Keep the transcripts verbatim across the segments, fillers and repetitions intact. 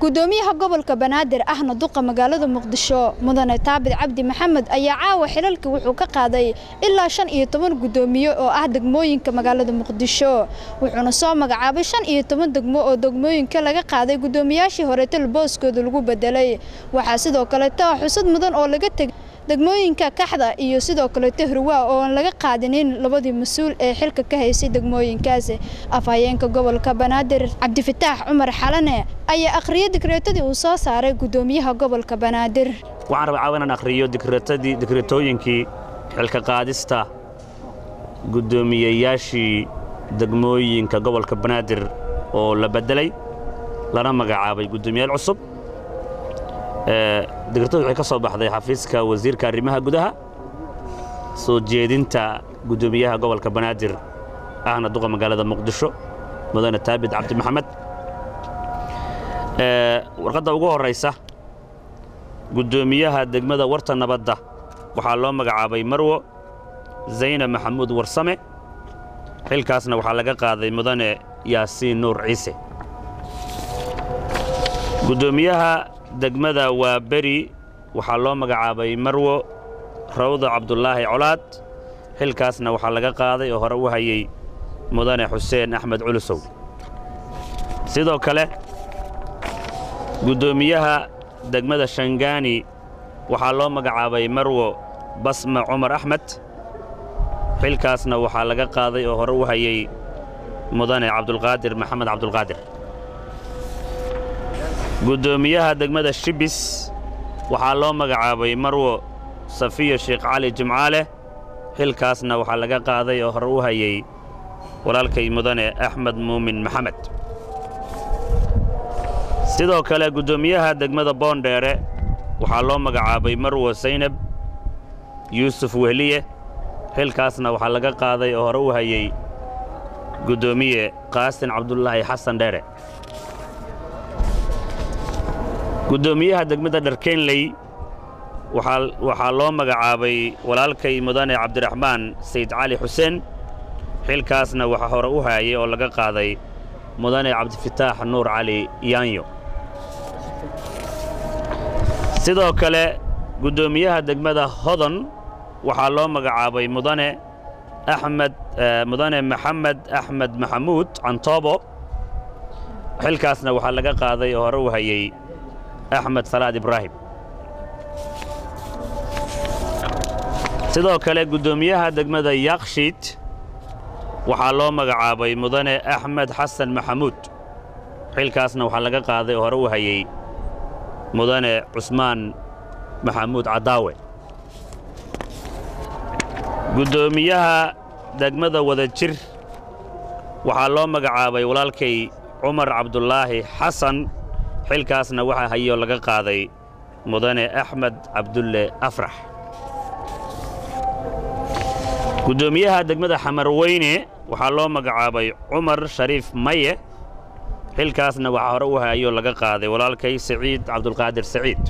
gudoomiyaha gobolka Banaadir ahna duqa magaalada Muqdisho mudane Taabid Cabdi Maxamed ayaa caawa xilalka wuxuu ka qaaday ilaa shan iyo toban gudoomiye oo ah degmooyinka magaalada Muqdisho wuxuuna soo magacaabay shan iyo toban degmo oo degmooyinka laga qaaday gudoomiyaashii hore talbooskooda lagu bedelay waxa sidoo kale taa xusad mudan oo laga tagay degmooyinka kaxda iyo sidoo kale Tahriwa oo aan laga qaadinin labadii mas'uul ee xilka ka haysay degmooyinkaas afhayeenka gobolka Banaadir Cabdi Fataax Umar Xalane ayaa akhriyay dekreetadii uu soo saaray gudoomiyaha gobolka Banaadir waxaan rabaa inaan akhriyo dekreetadii dekreetooyinkii xilka qaadista gudoomiyayaashii degmooyinka gobolka Banaadir oo la bedelay lana magacaabay gudoomiyaal cusub ee dekreetadu waxay ka soo baxday xafiiska wasiirka arrimaha gudaha soo jeedinta gudoomiyaha gobolka Banaadir ahna duqa magaalada Muqdisho mudane Taabid Cabdi Maxamed ee warqadda ugu horeysa gudoomiyaha degmada Warta Nabadda waxaa loo magacaabay Marwo Zaynab Maxamuud Warsame xilkaasna waxaa laga qaaday mudane Yaasiin Nuur Ciise gudoomiyaha degmada waa bari waxaa loo magacaabay Marwo Rawda Cabdullaahi Colaad xilkaasna waxaa laga qaaday oo hore u hayay mudane Xuseen Axmed Culusow sidoo kale gudoomiyaha degmada Shangaani waxaa loo magacaabay Marwo Basma Umar Axmed xilkaasna waxaa laga qaaday oo hore u hayay mudane Cabdulqaadir Maxamed Cabdulqaadir gudoomiyaha degmada Shibis waxaa loo magacaabay Marwo Safiya Sheekh Cali Jimcaale xilkaasna waxaa laga qaaday oo hore u hayay walaalkay mudane Axmed Muumin Maxamed sidoo kale gudoomiyaha degmada Boondheere waxaa loo magacaabay Marwo Zaynab Yuusuf Wehliye xilkaasna waxaa laga qaaday oo hore u hayay gudoomiye Qaasin Cabdullaahi Xasan Dheere gudoomiyaha degmada Dharkeenley waxaa waxaa loo magacaabay walaalkay mudane Cabdiraxmaan Sayd Cali Xuseen xilkaasna waxa hore u hayay oo laga qaaday mudane Cabdi Fataax Nuur Cali Yaanyo sidoo kale gudoomiyaha degmada Hodan waxaa loo magacaabay mudane Axmed mudane Maxamed Axmed Maxamuud Cantoobo xilkaasna waxaa laga qaaday oo hore u hayay Axmed Salaad Ibrahim sidoo kale gudoomiyaha degmada Yaaqshiid waxaa loo magacaabay mudane Axmed Xasan Maxamuud xilkaasna waxaa laga qaaday oo hore u hayay mudane Cusmaan Maxamuud Cadaawe gudoomiyaha degmada Wadajir waxaa loo magacaabay walaalkay Umar Cabdullaahi Xasan xilkaasna waxa hayo laga qaaday mudane Axmed Cabdulle Afrax gudoomiyaha degmada Xamarweyne waxaa loo magacaabay Umar Shariif Maye xilkaasna waxa hore u hayo laga qaaday walaalkay Saciid Cabdulqaadir Saciid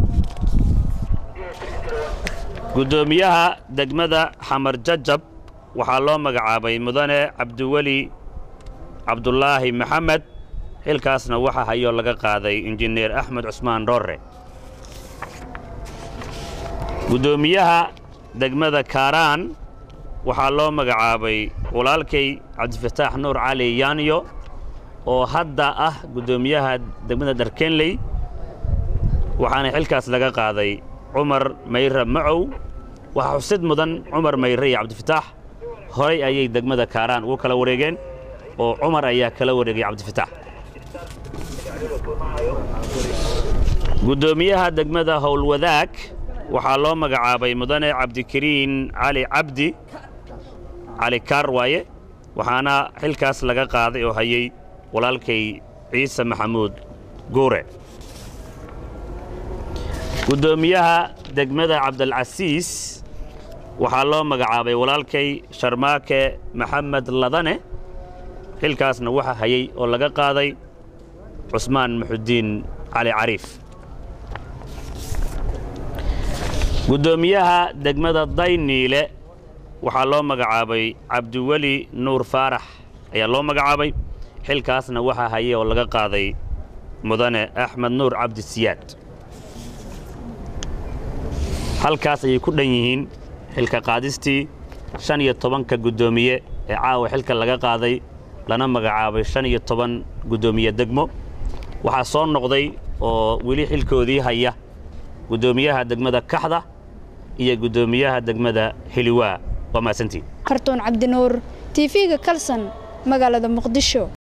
gudoomiyaha degmada Xamar Jajab waxaa loo magacaabay mudane Cabdiwali Cabdullaahi Maxamed xilkaasna waxa hayo laga qaaday injineer Axmed Cusmaan Roore gudoomiyaha degmada Kaaraan waxaa loo magacaabay walaalkay Cabdi Fataax Nuur Cali Yaanyo oo hadda ah gudoomiyaha degmada Dharkeenley waxaana xilkaas laga qaaday Umar Mayra Macow waxa xusid mudan Umar Mayra iyo Cabdi Fataax horay ayay degmada Kaaraan ugu kala wareegeen oo Umar ayaa kala wareegay Cabdi Fataax gudoomiyaha degmada Howlwadaag waxaa loo magacaabay mudane Cabdikariin Cali Cabdi Cali Karwaaye waxaana xilkaas laga qaaday oo hayay walaalkay Ciise Maxamuud Guure gudoomiyaha degmada Cabdilcasiis waxaa loo magacaabay walaalkay Sharmaake Maxamed Ladane xilkaasna waxa hayay oo laga qaaday Cusmaan Muxudiin Cali Cariif gudoomiyaha degmada Dayniile waxaa loo magacaabay Cabdiwali Nuur Faarax ayaa loo magacaabay xilkaasna waxa hayay oo laga qaaday mudane axmed nuur cabdi siyaad halkaas ayay ku dhan yihiin xilka qaadistii shan iyo tobanka guddoomiye ee caawa xilka laga qaaday lana magacaabay shan iyo toban guddoomiye degmo waxaa soo noqday oo weli xilkoodii haya guddoomiyaha degmada Kaxda iyo guddoomiyaha degmada Hiliwaa waa maasantiin kartoon cabdinuur T V-ga Kalsan magaalada Muqdisho.